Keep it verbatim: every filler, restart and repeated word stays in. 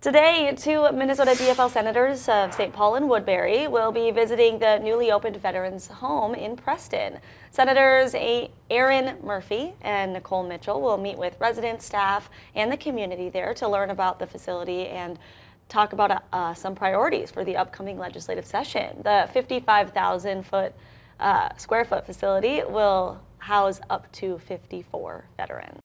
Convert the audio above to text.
Today, two Minnesota D F L senators of Saint Paul and Woodbury will be visiting the newly opened Veterans Home in Preston. Senators Aaron Murphy and Nicole Mitchell will meet with residents, staff, and the community there to learn about the facility and talk about uh, some priorities for the upcoming legislative session. The fifty-five thousand foot uh, square foot facility will house up to fifty-four veterans.